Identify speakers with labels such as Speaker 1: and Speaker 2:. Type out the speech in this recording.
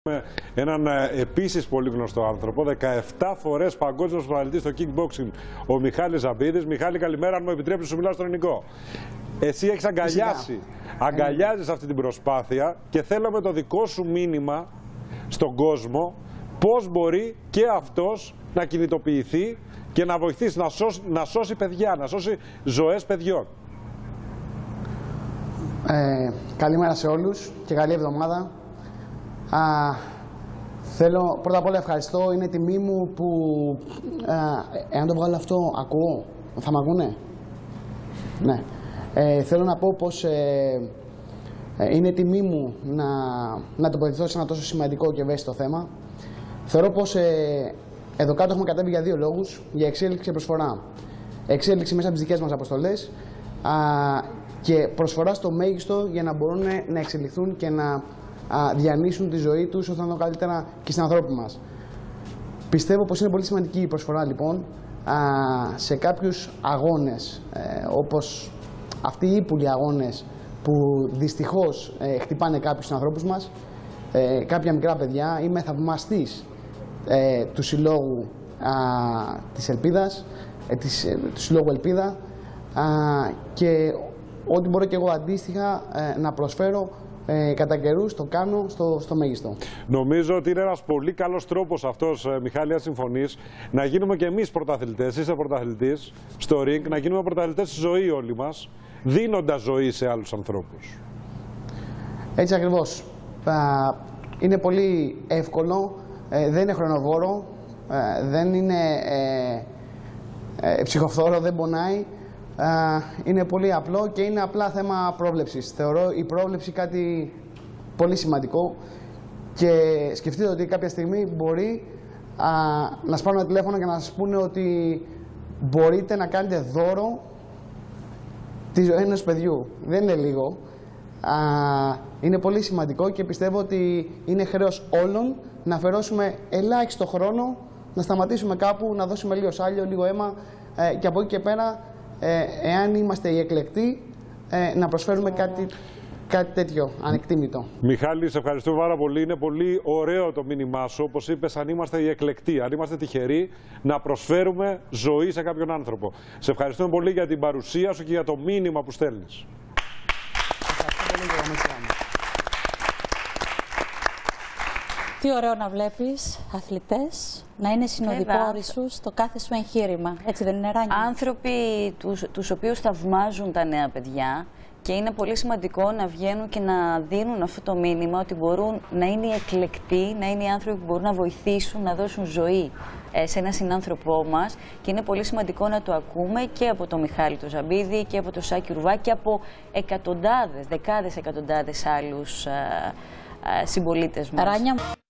Speaker 1: Έναν επίσης πολύ γνωστό άνθρωπο, 17 φορές παγκόσμιος πρωταθλητής στο kickboxing, ο Μιχάλης Ζαμπίδης. Μιχάλη, καλημέρα, αν μου επιτρέψεις, σου μιλάω στο ελληνικό. Εσύ έχεις αγκαλιάζεις αυτή την προσπάθεια και θέλαμε το δικό σου μήνυμα στον κόσμο, πώς μπορεί και αυτός να κινητοποιηθεί και να βοηθήσει να σώσει παιδιά, να σώσει ζωές παιδιών.
Speaker 2: Καλημέρα σε όλους και καλή εβδομάδα. Θέλω πρώτα απ' όλα ευχαριστώ, είναι τιμή μου που εάν το βγάλω αυτό ακούω, θα μ' ακούνε? Ναι. Θέλω να πω πως είναι τιμή μου να τοποθετηθώ σε ένα τόσο σημαντικό και ευαίσθητο θέμα. Θεωρώ πως εδώ κάτω έχουμε κατέβει για δύο λόγους, για εξέλιξη και προσφορά. Εξέλιξη μέσα από τις δικές μας αποστολές και προσφορά στο μέγιστο για να μπορούν να εξελιχθούν και να διανύσουν τη ζωή τους όσο να καλύτερα και στην ανθρώπου μας. Πιστεύω πως είναι πολύ σημαντική η προσφορά λοιπόν σε κάποιους αγώνες όπως αυτοί οι ύπουλοι αγώνες που δυστυχώς χτυπάνε κάποιους ανθρώπους μας, κάποια μικρά παιδιά. Είμαι θαυμαστής του Συλλόγου της Ελπίδας, του Συλλόγου Ελπίδα και ό,τι μπορώ και εγώ αντίστοιχα να προσφέρω κατά καιρούς το κάνω στο μέγιστο.
Speaker 1: Νομίζω ότι είναι ένας πολύ καλός τρόπος αυτός, Μιχάλη, αν συμφωνείς, να γίνουμε και εμείς πρωταθλητές. Είσαι πρωταθλητής στο ring, να γίνουμε πρωταθλητές στη ζωή όλοι μας, δίνοντας ζωή σε άλλους ανθρώπους.
Speaker 2: Έτσι ακριβώς. Είναι πολύ εύκολο, δεν είναι χρονοβόρο, δεν είναι ψυχοφθόρο, δεν πονάει. Είναι πολύ απλό και είναι απλά θέμα πρόβλεψης. Θεωρώ η πρόβλεψη κάτι πολύ σημαντικό και σκεφτείτε ότι κάποια στιγμή μπορεί να σας πάρουν ένα τηλέφωνο και να σας πούνε ότι μπορείτε να κάνετε δώρο τη ζωή ενός παιδιού. Δεν είναι λίγο. Είναι πολύ σημαντικό και πιστεύω ότι είναι χρέος όλων να αφαιρώσουμε ελάχιστο χρόνο, να σταματήσουμε κάπου, να δώσουμε λίγο σάλιο, λίγο αίμα και από εκεί και πέρα, εάν είμαστε οι εκλεκτοί, να προσφέρουμε κάτι τέτοιο ανεκτήμητο.
Speaker 1: Μιχάλη, σε ευχαριστούμε πάρα πολύ. Είναι πολύ ωραίο το μήνυμά σου. Όπως είπες, αν είμαστε οι εκλεκτοί, αν είμαστε τυχεροί, να προσφέρουμε ζωή σε κάποιον άνθρωπο. Σε ευχαριστούμε πολύ για την παρουσία σου και για το μήνυμα που στέλνεις.
Speaker 3: Τι ωραίο να βλέπεις αθλητές να είναι συνοδοιπόροι σου στο κάθε σου εγχείρημα. Έτσι δεν είναι, Ράνια?
Speaker 4: Άνθρωποι τους οποίους θαυμάζουν τα νέα παιδιά και είναι πολύ σημαντικό να βγαίνουν και να δίνουν αυτό το μήνυμα ότι μπορούν να είναι οι εκλεκτοί, να είναι οι άνθρωποι που μπορούν να βοηθήσουν, να δώσουν ζωή σε έναν συνάνθρωπό μας και είναι πολύ σημαντικό να το ακούμε και από τον Μιχάλη τον Ζαμπίδη και από τον Σάκη Ρουβά και από εκατοντάδες, δεκάδες εκατοντάδες άλλους συμπολίτες μας.
Speaker 3: Ράνια.